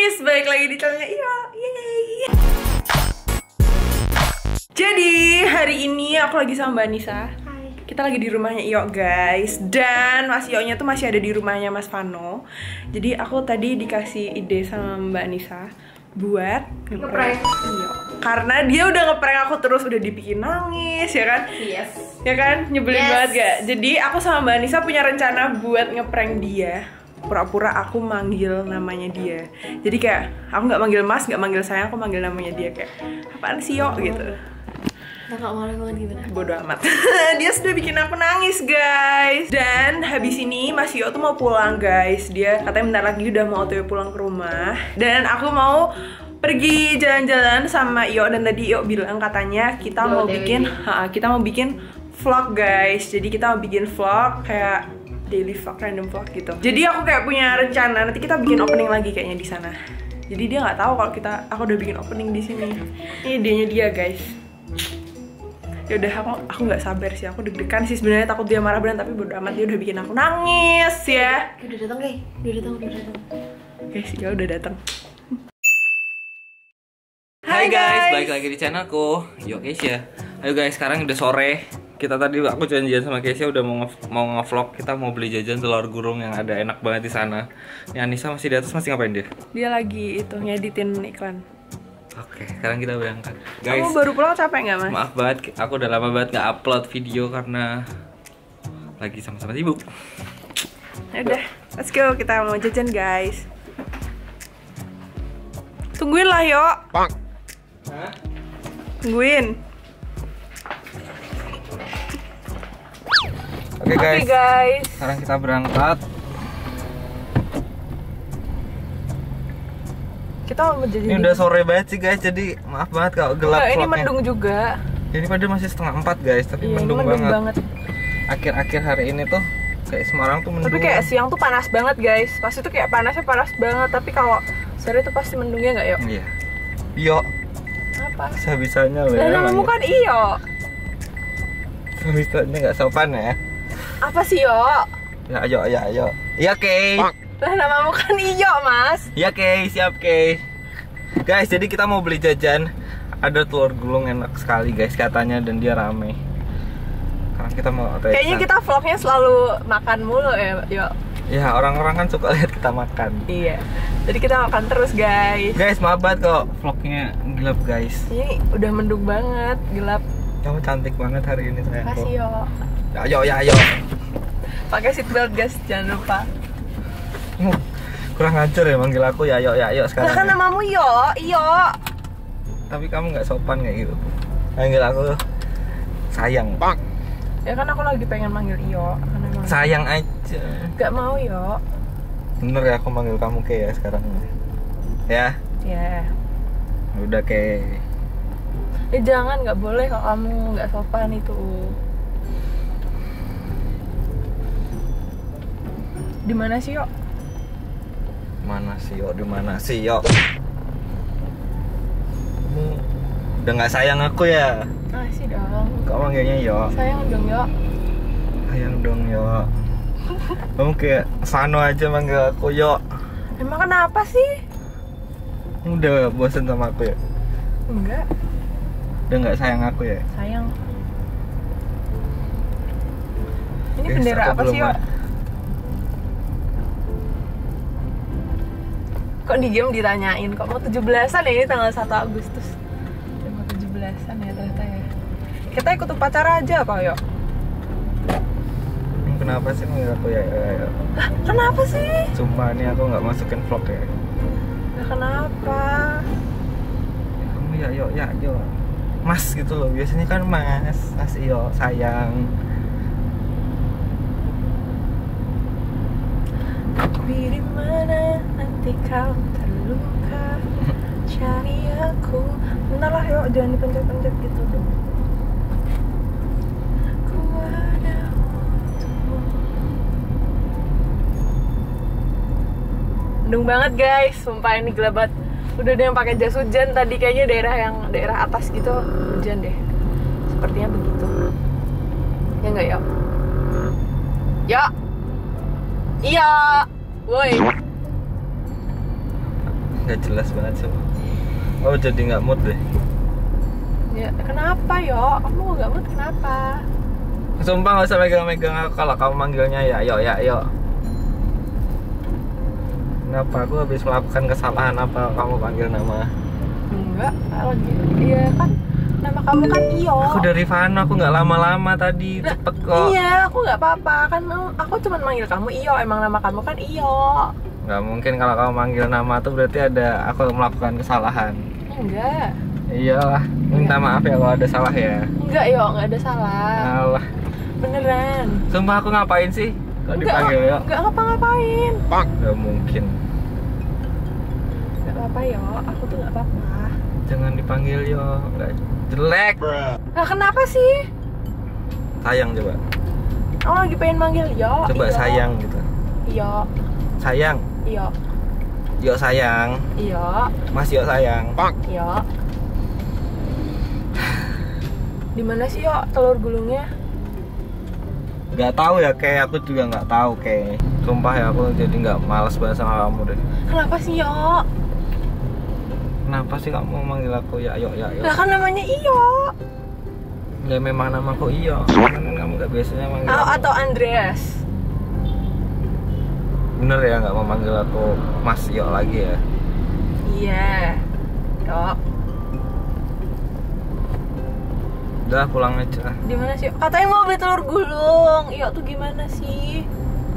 guys, balik lagi di channelnya Iyo. Yeay. Jadi hari ini aku lagi sama Mbak Nisa. Hai. Kita lagi di rumahnya Iyo guys. Dan Mas Iyo-nya tuh masih ada di rumahnya Mas Vano. Jadi aku tadi dikasih ide sama Mbak Nisa buat ngeprank Iyo. Karena dia udah ngeprank aku terus, udah dibikin nangis ya kan? Yes. Ya kan? Nyebelin banget gak? Jadi aku sama Mbak Nisa punya rencana buat ngeprank dia. Pura-pura aku manggil namanya dia. Jadi kayak aku nggak manggil Mas, nggak manggil sayang, aku manggil namanya dia kayak apaan sih Yo gitu. Kakak marah banget gimana? Bodoh amat. Dia sudah bikin aku nangis guys. Dan habis ini Mas Yo tuh mau pulang guys. Dia katanya bentar lagi udah mau otw pulang ke rumah. Dan aku mau pergi jalan-jalan sama Iyo. Dan tadi Iyo bilang katanya kita mau bikin vlog guys. Jadi kita mau bikin vlog kayak daily vlog, random vlog gitu. Jadi aku kayak punya rencana nanti kita bikin opening lagi kayaknya di sana. Jadi dia nggak tahu kalau aku udah bikin opening di sini. Ini idenya dia guys. Ya udah aku nggak sabar sih, aku deg-degan sih sebenarnya, takut dia marah beneran, tapi bodo amat, dia udah bikin aku nangis ya. Udah datang guys, udah datang. Guys, ya udah datang. Hai guys, balik lagi di channelku, Yo Keisha. Ayo guys, sekarang udah sore. Kita tadi aku janjian sama Keisha udah mau nge-vlog, kita mau beli jajan telur gulung yang ada enak banget di sana. Yang Anissa masih di atas, masih ngapain dia? Dia lagi itu ngeditin iklan. Oke, sekarang kita berangkat. Guys, Kamu baru pulang capek nggak Mas? maaf banget, aku udah lama banget nggak upload video karena lagi sama-sama sibuk. Ya udah, let's go, kita mau jajan guys. Tungguin lah Yo. Tungguin. Oke guys, Guys. sekarang kita berangkat. Kita mau jajan. Ini udah sore banget sih guys, jadi maaf banget kalau gelap Enggak, ini vlognya. mendung juga. Jadi pada masih 3:30 guys, tapi Iya, mendung mendung banget. banget. Akhir-akhir hari ini tuh kayak Semarang tuh mendung. Tapi kayak siang tuh panas banget guys. Pas itu kayak panasnya panas banget. Tapi kalau sore tuh pasti mendungnya nggak Yo? Iya. Yo, Apa? bisa-bisanya loh Lah ya. namamu kan Iyo. Bisa-bisanya nggak sopan ya. Apa sih Yo? Ya ayo. Iya Kay. Lah namamu kan Iyo Mas. Iya Kay, siap Kay. Guys, jadi kita mau beli jajan. Ada telur gulung enak sekali guys katanya, dan dia rame. Sekarang kita mau Kayaknya kita vlognya selalu makan mulu ya Yo. Ya, orang-orang kan suka lihat kita makan. Iya. Jadi kita makan terus guys. Guys, maaf banget kok vlognya gelap guys. Ini udah mendung banget, gelap. Kamu cantik banget hari ini sayangku. Makasih Yo. Ayo. Pakai seatbelt guys, jangan lupa. Kurang ajar ya manggil aku ya ayo sekarang. Lah kan namamu Yo, Iyo. Tapi kamu nggak sopan kayak gitu. Manggil aku sayang. Ya kan aku lagi pengen manggil Iyo. Karena emang Sayang aja. gak mau Yo. Bener ya aku manggil kamu kayak ya sekarang. Ya, Ya. udah kayak. Ya jangan, nggak boleh kalau kamu nggak sopan itu. Di mana sih Yo? Mana sih yo? Di mana sih yo? Kamu udah nggak sayang aku ya? Masih dong. Kok manggilnya yo? Sayang dong Yo. Sayang dong yo. Kamu kayak Vano aja manggil aku yo. Emang kenapa sih? Udah bosen sama aku ya? Enggak, Udah nggak sayang aku ya? sayang. Ini Guys, bendera aku apa belum sih Yo? Kok di game ditanyain, kok mau 17-an ya, ini tanggal 1 Agustus. Udah mau 17-an ya ternyata ya. Kita ikut upacara aja apa Yo? Kenapa sih manggil aku ya? Lah, kenapa sih? Sumpah nih aku nggak masukin vlog ya. Lah kenapa? Kamu ya yo. Mas gitu loh, biasanya kan mas yo sayang. Tapi di mana nanti kau terluka, cari aku. Bentar lah Yo, jangan dipencet-pencet gitu dong. Ku ada untukmu. Mendung banget guys, sumpah ini gelap banget. Udah ada yang pakai jas hujan tadi, kayaknya daerah atas gitu hujan deh. Sepertinya begitu. Ya enggak Yo? Yo. Iya. Woi. nggak jelas banget sih. Oh jadi nggak mood deh. Ya kenapa yo? Kamu nggak mood kenapa? Sumpah nggak usah megang-megang aku kalau kamu manggilnya ya yo. Kenapa? Aku habis melakukan kesalahan apa kamu panggil nama? Enggak, lagi. Iya kan, nama kamu kan Iyo. Aku dari Rifana, aku nggak lama-lama tadi, cepet kok. Iya, aku nggak apa-apa kan. Aku cuma manggil kamu Iyo. Emang nama kamu kan Iyo. Nggak mungkin kalau kamu manggil nama tuh berarti ada aku melakukan kesalahan. Enggak. Iyalah, minta maaf ya kalau ada salah ya. Enggak yo, nggak ada salah. Alah, Beneran. sumpah aku ngapain sih? Kok dipanggil yo? Enggak ngapa-ngapain. Nggak mungkin. Nggak apa-apa yo, aku tuh nggak apa-apa. Jangan dipanggil yo, nggak jelek. Nah kenapa sih? Sayang coba. Aku lagi pengen manggil Yo. Coba Iyo. sayang gitu. Iyo. Sayang. Iyo. Yo sayang. Iyo. Mas yo sayang. Iyo. Di mana sih Yo telur gulungnya? Nggak tahu ya, kayak aku juga nggak tahu kayak. Sumpah ya aku jadi nggak males banget sama kamu deh. Kenapa sih Yo? Kenapa sih kamu manggil aku ya yo? Lah kan namanya Iyo. Ya memang namaku Iyo. Kan kamu nggak biasanya manggil aku. Atau Andreas. Bener ya nggak mau manggil aku Mas Yo lagi ya? Iya. Yo. Udah pulang aja. Di mana sih? Katanya mau beli telur gulung. Iyo tuh gimana sih?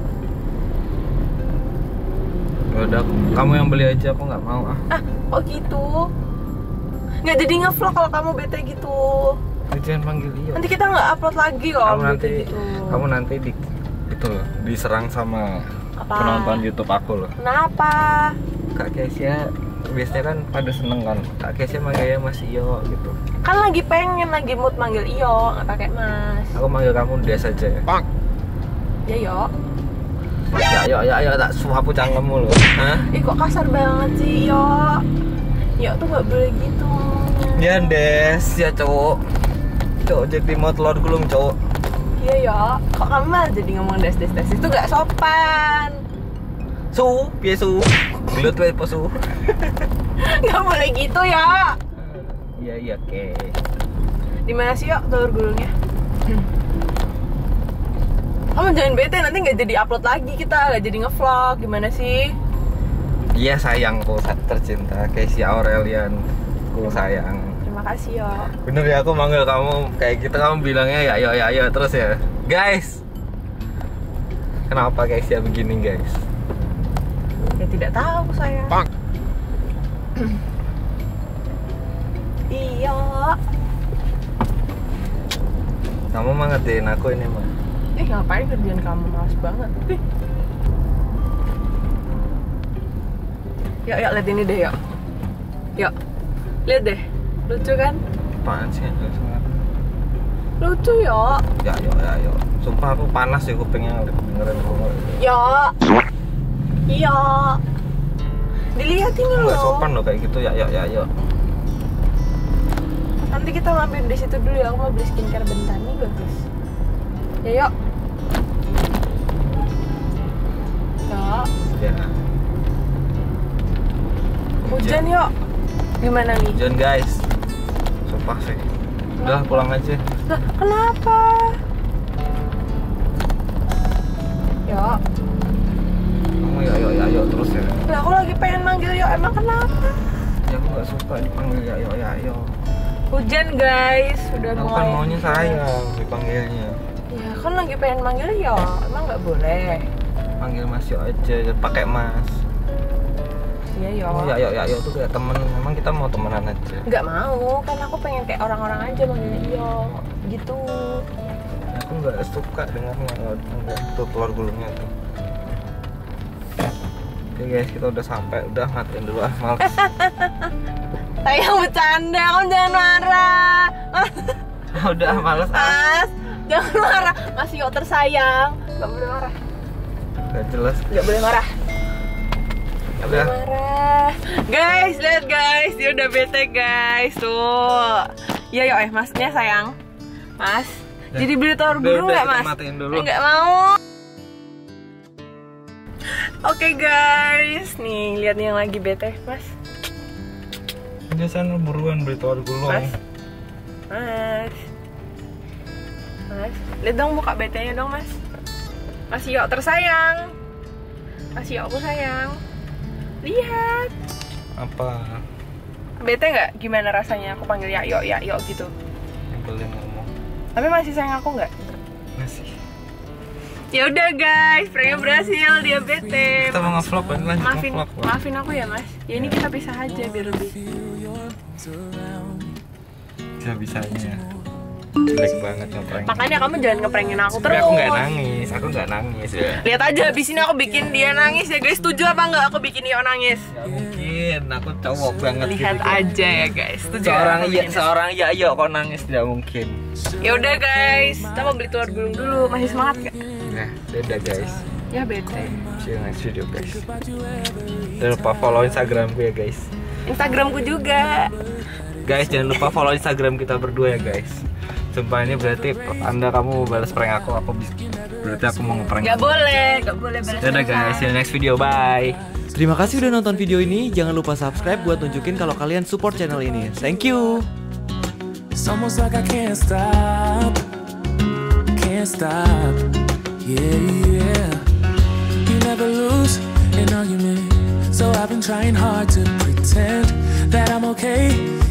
Udah, kamu yang beli aja, aku nggak mau ah. Ah, kok gitu? Nggak jadi nge-vlog kalau kamu bete gitu. Jangan panggil Iyo. Nanti kita nggak upload lagi kalau Kamu bete nanti, gitu. kamu nanti itu loh, diserang sama Apa? penonton YouTube aku loh. Kenapa? Kak Kesia biasanya kan pada seneng kan. Kak Kesia manggilnya Mas Iyo gitu. Kan lagi pengen, lagi mood manggil Iyo, nggak pakai Mas. Aku manggil kamu Des aja ya. Ya Yo. Ya, tak suapu cangkemmu loh. Hah? Ih kok kasar banget sih Yo. Yo tuh nggak boleh gitu. Ya Des, ya cowok. Cowok jadi mau telur gulung cowok. Iya Yo. Kok kamu malah jadi ngomong des itu nggak sopan. Su. Gelut wae po su. Nggak boleh gitu ya. Iya, oke. Di mana sih Yo telur gulungnya? Kamu jangan bete, nanti nggak jadi upload lagi kita, nggak jadi nge-vlog. Gimana sih? Iya sayangku tercinta Kesia Aurelian. Ku sayang. Terima kasih Yo. Bener ya aku manggil kamu kayak gitu, kamu bilangnya ya yo terus ya. Guys. Kenapa Kesia begini guys? Ya tidak tahu saya. Iya. Kamu mah ngertiin aku ini mah. Ngapain kerjaan kamu, males banget. Yuk, lihat ini deh, yuk. Lihat deh, lucu kan? Apaan sih? Lucu ya. Ya yo. Sumpah aku panas sih kupingnya dengerin kamu. Ya. Iya. Dilihat ini loh. Nggak sopan loh kayak gitu ya yo. Nanti kita mampir di situ dulu ya, aku mau beli skincare bentar nih bagus. Ya yuk. Ya. Hujan yuk. Gimana nih? Hujan guys. Sumpah sih. Udah pulang aja. Lah, kenapa? Yuk. Kamu ya terus ya. Lah aku lagi pengen manggil yuk, emang kenapa? Ya aku nggak suka dipanggil ya yo. Hujan guys, udah Aku mulai. kan maunya sayang dipanggilnya. Ya kan lagi pengen manggil yo, emang nggak boleh. Panggil Mas Yo aja, pakai Mas. Iya yo. Oh ya tuh kayak temen. Emang kita mau temenan aja. Nggak mau, kan aku pengen kayak orang-orang aja manggilnya yo, gitu. Aku nggak suka dengarnya nggak tuh telur gulungnya tuh. Oke guys, kita udah sampai, udah matiin dulu ah, males. Sayang bercanda, kamu jangan marah. Udah males ah. Mas, jangan marah. Mas yo tersayang, nggak boleh marah. Gak jelas. Nggak boleh marah. Nggak boleh Udah. marah. Guys, lihat guys, dia udah bete guys tuh. Iya yo masnya sayang. Mas, jadi beli telur gulung nggak kita mas? matiin dulu. Nggak mau. Oke guys, nih lihat nih yang lagi bete, Mas. Biasanya buruan beli telur gulung. Mas, lihat dong muka betenya dong, Mas. Mas Yo tersayang. Mas Yo aku sayang. Lihat. Apa? Bete nggak? Gimana rasanya aku panggil ya yo gitu? Nyebelin ngomong. Tapi masih sayang aku nggak? Masih. Ya udah guys, pranknya berhasil, dia bete. Kita mau nge-vlog kan? Maafin aku ya Mas. Ya ini kita pisah aja biar lebih. Bisa-bisanya. Jelek banget ngeprank. Makanya kamu jangan ngeprengin aku Tapi terus. aku nggak nangis ya. Lihat aja abis ini aku bikin dia nangis ya guys. Setuju apa nggak aku bikin Yo nangis? Gak mungkin, aku cowok banget. Lihat gitu. aja ya guys. Setuju. Seorang Yo kok nangis tidak mungkin. Ya udah guys, kita mau beli telur gulung dulu. Masih semangat gak? Nah, dadah guys. Ya bete. See you next video guys. Jangan lupa follow Instagramku ya guys. Instagramku juga. Guys, jangan lupa follow Instagram kita berdua ya guys. Sumpah ini berarti kamu balas prank aku berarti aku mau ngeprank. Gak boleh balas. Dadah guys, see you next video, bye. Terima kasih udah nonton video ini. Jangan lupa subscribe buat nunjukin kalau kalian support channel ini. Thank you. It's almost like I can't stop, yeah. You never lose an argument, so I've been trying hard to pretend that I'm okay.